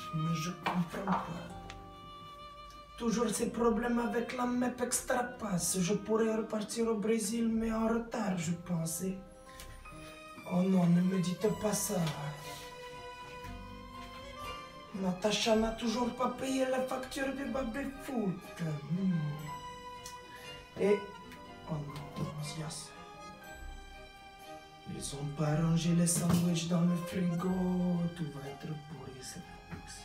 Mais je comprends pas. Toujours ces problèmes avec la MEP Extra Pass. Je pourrais repartir au Brésil, mais en retard, je pensais. Oh non, ne me dites pas ça. Natacha n'a toujours pas payé la facture de baby-foot. Et... oh non, yes. Ils ont pas rangé les sandwichs dans le frigo. Tout va être pourri cette fois-ci.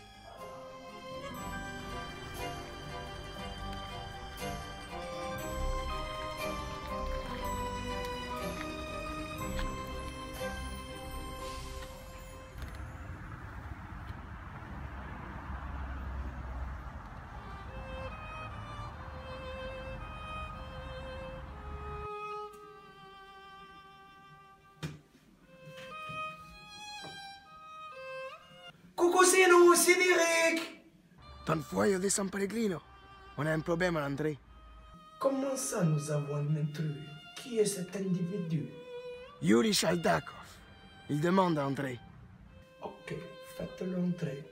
Coucou, c'est nous, c'est Derek. Don Fuoio de San Pellegrino. On a un problème à l'entrée. Comment ça, nous avons un intrus? Qui est cet individu? Yuri Shaldakov. Il demande à entrer. Ok, faites-le entrer.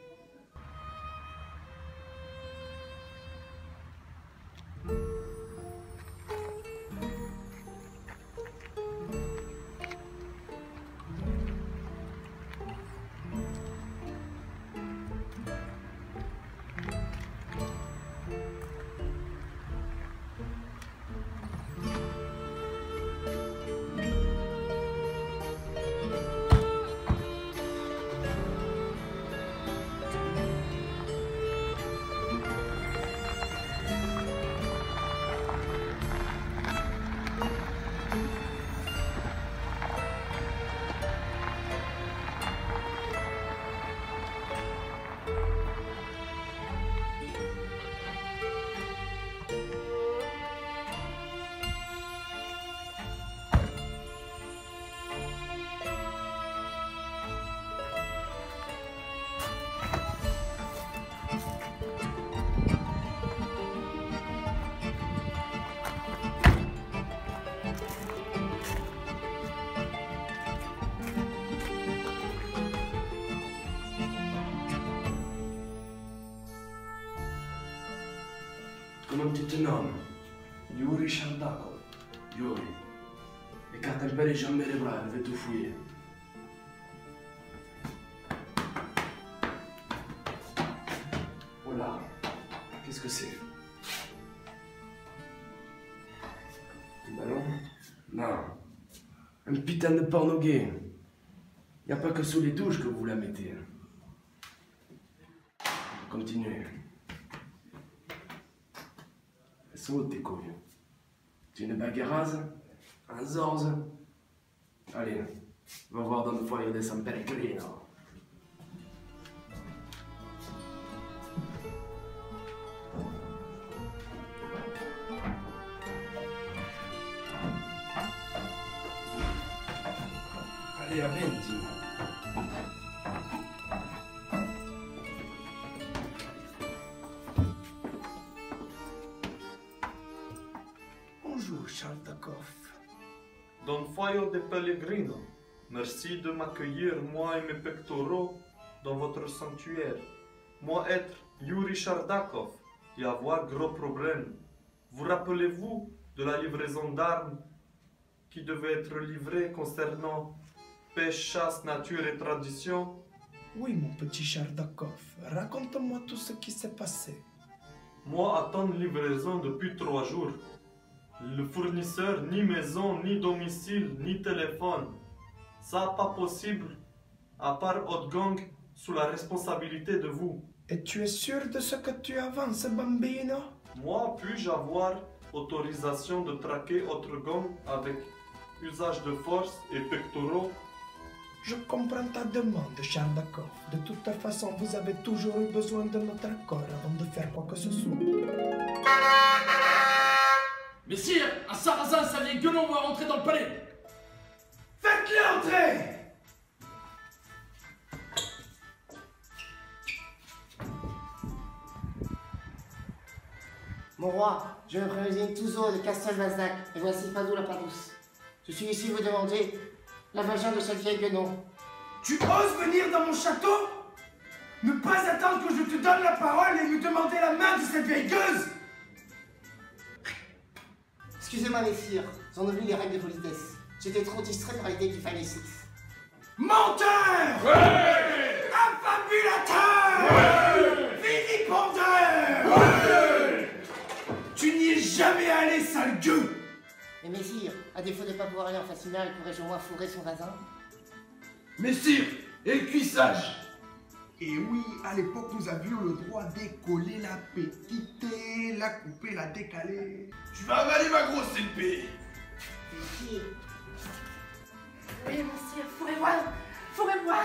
Comment tu te nommes? Yuri Shaldakov. Yuri. Écarte un peu les jambes et les bras, elle veut tout fouiller. Oh là, qu'est-ce que c'est? Un ballon? Non. Un putain de porno gay. Y a pas que sous les douches que vous la mettez. Continuez. Saute tes couilles. Tu es une bagueuse? Un zorze? Allez, va voir dans le foyer de San Pellegrino. Allez, avanti. Bonjour, Shaldakov. Don Fuoio de Pellegrino, merci de m'accueillir, moi et mes pectoraux, dans votre sanctuaire. Moi être Yuri Shaldakov et avoir gros problème. Vous rappelez-vous de la livraison d'armes qui devait être livrée concernant pêche, chasse, nature et tradition? Oui, mon petit Shaldakov, raconte-moi tout ce qui s'est passé. Moi attends livraison depuis 3 jours. Le fournisseur, ni maison, ni domicile, ni téléphone. Ça pas possible, à part Hot Gang, sous la responsabilité de vous. Et tu es sûr de ce que tu avances, bambino? Moi, puis-je avoir autorisation de traquer Hot Gang avec usage de force et pectoraux? Je comprends ta demande, Shaldakov. De toute façon, vous avez toujours eu besoin de notre accord avant de faire quoi que ce soit. Messire, un sarrasin, ça vient gueulant, on va rentrer dans le palais. Faites-le entrer! Mon roi, je me préviens Touzo de Castelbazac, et voici Fadou la Parousse. Je suis ici vous demander la vagin de cette vieille guenon. Tu oses venir dans mon château? Ne pas attendre que je te donne la parole et me demander la main de cette vieille gueuse. Excusez-moi, messire, j'en oublie les règles de politesse. J'étais trop distrait par l'idée qu'il fallait sexe. Menteur! Ouais! Affabulateur! Ouais! Vilipendeur! Ouais! Tu n'y es jamais allé, sale gueux! Mais messire, à défaut de ne pas pouvoir aller en fascinale, pourrais-je au moins fourrer son voisin? Messire, et le cuissage. Et oui, à l'époque, nous avions le droit d'écoller la petite, la couper, la décaler. Tu vas avaler ma grosse épée. Messire. Oui, monsieur, fourrez-moi! Fourrez-moi!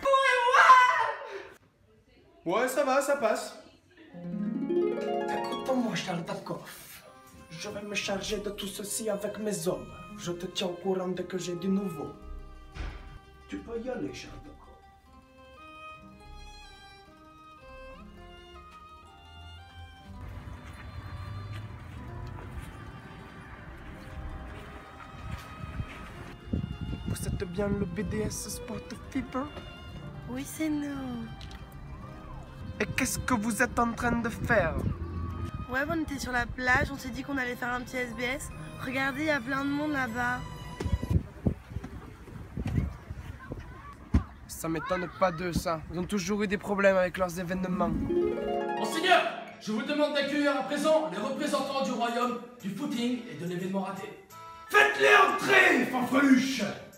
Ouais, ça va, ça passe. Écoute-moi, Chardakov. Je vais me charger de tout ceci avec mes hommes. Je te tiens au courant dès que j'ai du nouveau. Tu peux y aller, Chardakov. Vous êtes bien le BDS Sport Fever? Oui, c'est nous. Et qu'est-ce que vous êtes en train de faire? Ouais, on était sur la plage, on s'est dit qu'on allait faire un petit SBS. Regardez, il y a plein de monde là-bas. Ça m'étonne pas d'eux, ça. Ils ont toujours eu des problèmes avec leurs événements. Monseigneur, je vous demande d'accueillir à présent les représentants du royaume, du footing et de l'événement raté. Faites-les entrer, fanfreluche!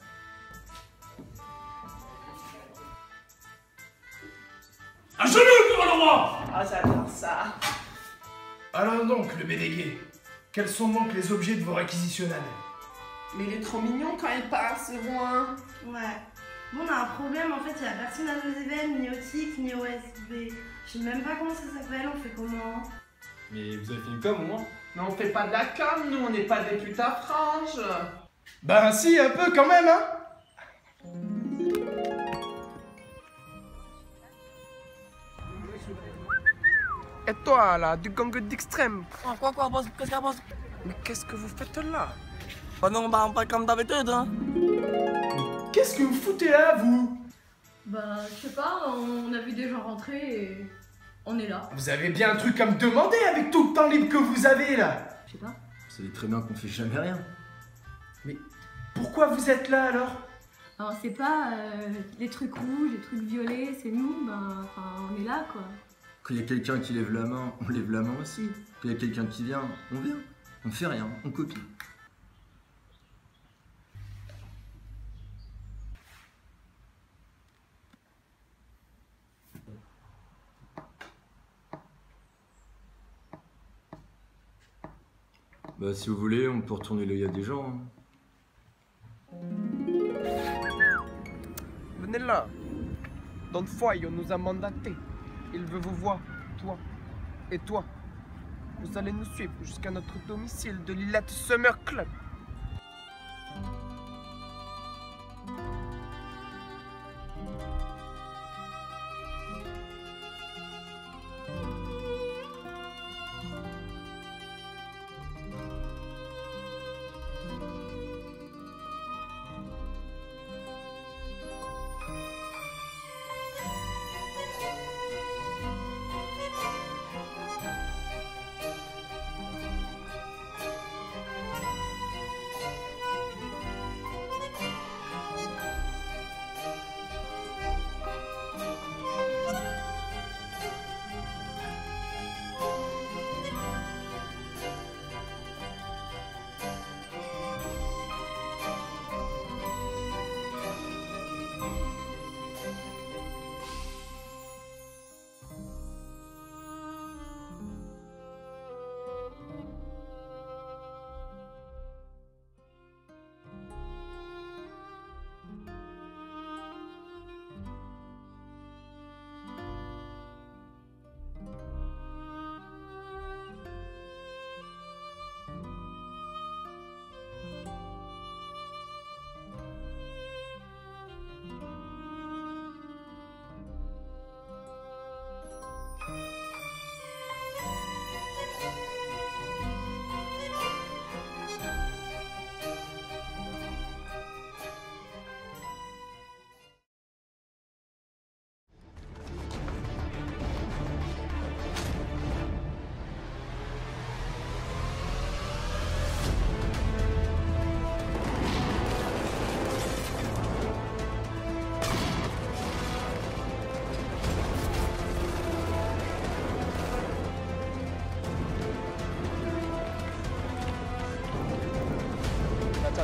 À genoux devant le roi! Ah, j'adore ça. Alors donc, le bédégué, quels sont donc les objets de vos réquisitionnels? Mais il est trop mignon quand il parle, ce roi. Ouais. Bon, on a un problème, en fait, il n'y a personne à nos événements, ni au TIC, ni au SB. Je sais même pas comment ça s'appelle, on fait comment? Mais vous avez fait une com au moins? Mais on fait pas de la com, nous, on n'est pas des putes à franges. Ben si, un peu quand même, hein. Et toi, là, du gang d'extrême? Quoi, boss? Qu'est-ce qu'il y a, boss? Mais qu'est-ce que vous faites là? Bah non, bah on parle comme d'habitude, hein. Qu'est-ce que vous foutez là, vous? Bah, je sais pas, on a vu des gens rentrer et on est là. Vous avez bien un truc à me demander avec tout le temps libre que vous avez, là. Je sais pas. Vous savez très bien qu'on fait jamais rien. Mais pourquoi vous êtes là, alors? Alors, c'est pas les trucs rouges, les trucs violets, c'est nous, ben, enfin, on est là, quoi. Quand il y a quelqu'un qui lève la main, on lève la main aussi. Quand il y a quelqu'un qui vient, on vient. On fait rien, on copie. Bah si vous voulez, on peut retourner l'œil à des gens. Hein. Venez là. Don Foy, on nous a mandaté. Il veut vous voir, toi et toi. Vous allez nous suivre jusqu'à notre domicile de Lilette Summer Club.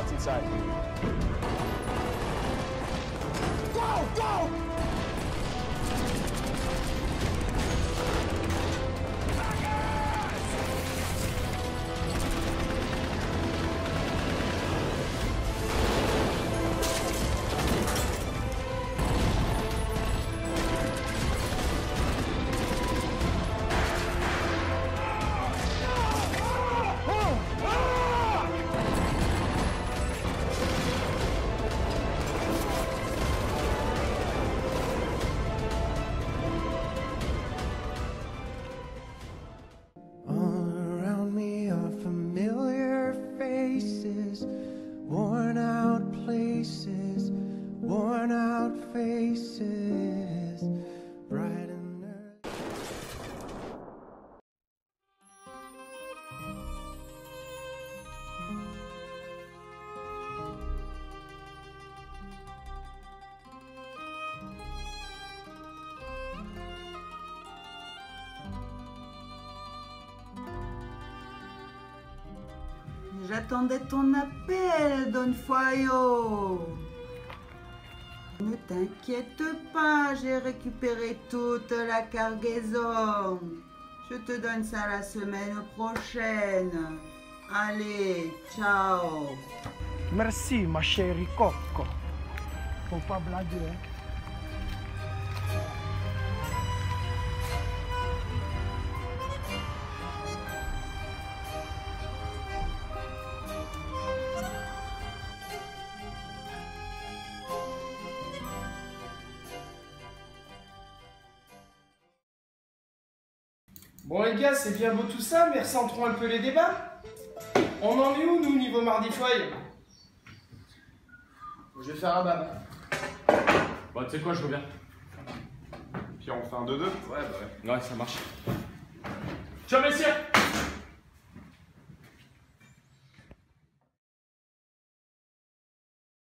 what's inside. Go! Go! J'attendais ton appel, Don Foyo. Ne t'inquiète pas, j'ai récupéré toute la cargaison. Je te donne ça la semaine prochaine. Allez, ciao. Merci, ma chérie Coco. Faut pas blaguer, hein. Bon les gars, c'est bien beau tout ça, mais recentrons un peu les débats. On en est où nous niveau mardi foy? Je vais faire un bab. Bah tu sais quoi, je reviens. Puis on fait un 2-2. Ouais, bah ouais. Ouais, ça marche. Ciao messieurs.